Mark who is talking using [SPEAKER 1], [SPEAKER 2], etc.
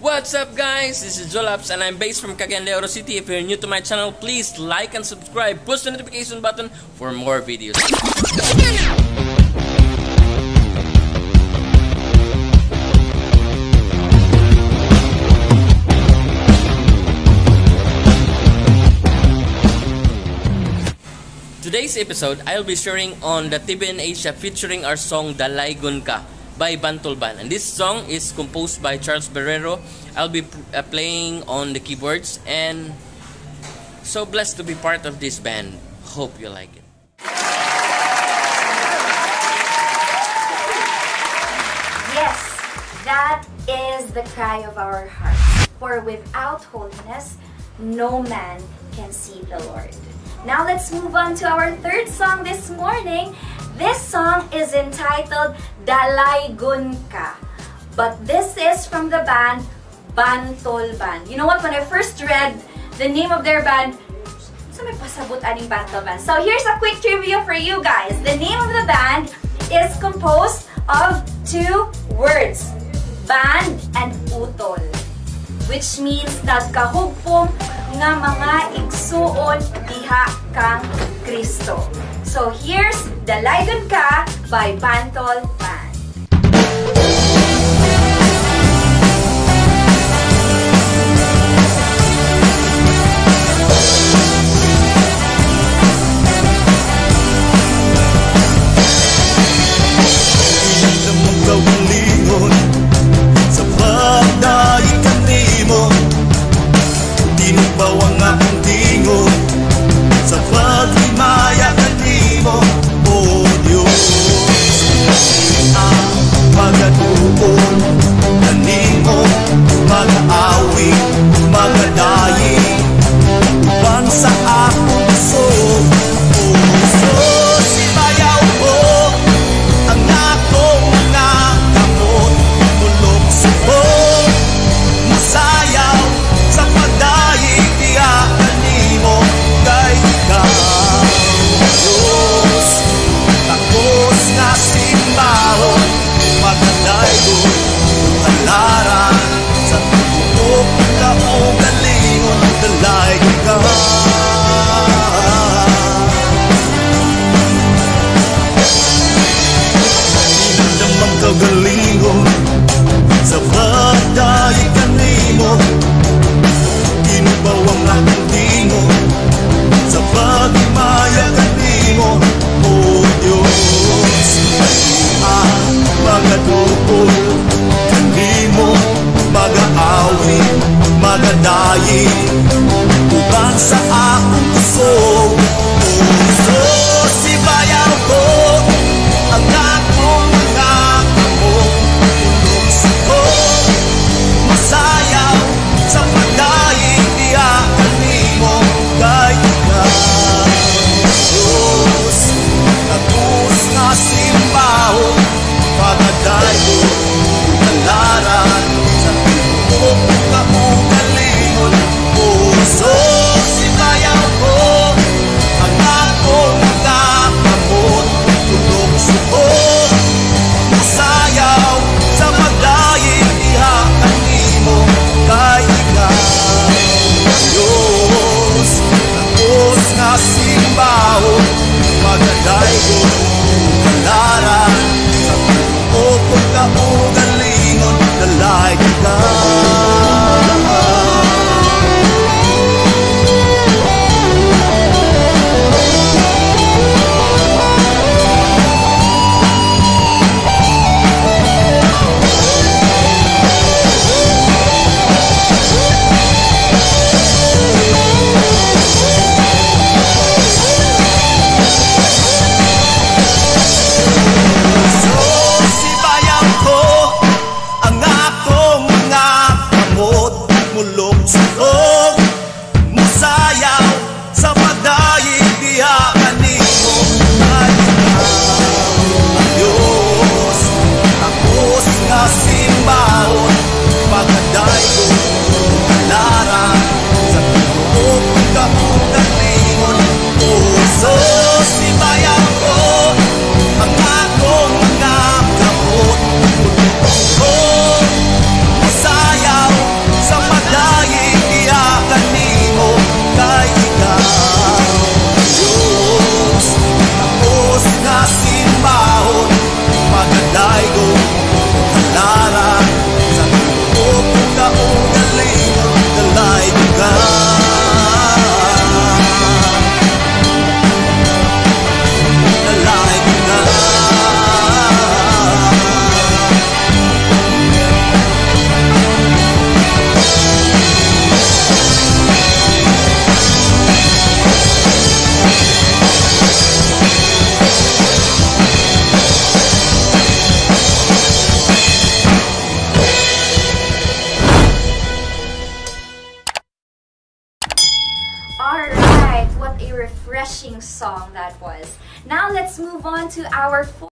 [SPEAKER 1] What's up guys, this is Jolaps and I'm based from Cagayan de Oro City. If you're new to my channel, please like and subscribe. Push the notification button for more videos. Today's episode, I'll be sharing on the TBN Asia featuring our song Dalaygon Ka by Bantol Band, and this song is composed by Charles Barrero. I'll be playing on the keyboards, and so blessed to be part of this band. Hope you like it.
[SPEAKER 2] Yes, that is the cry of our hearts. For without holiness, no man can see the Lord. Now let's move on to our third song this morning. This song is entitled Dalaygon Ka, but this is from the band Bantol Band. You know what? When I first read the name of their band, so may pasabot aning Bantol Band. So here's a quick trivia for you guys. The name of the band is composed of two words, band and utol, which means nagkahugpong nga mga igsuon diha kang Kristo. So here's Dalaygon Ka by Bantol Band.
[SPEAKER 3] Uban sa akong puso, puso si bayaw ko, ang akong mga kamong tulong ko, masayaw sa pagdaing diyakan nimo kay ikaw. Diyos, tagus nga simbahon, pagaday ko, kalaran sa tulong ka mo. So si bayaw ko,
[SPEAKER 2] refreshing song that was. Now let's move on to our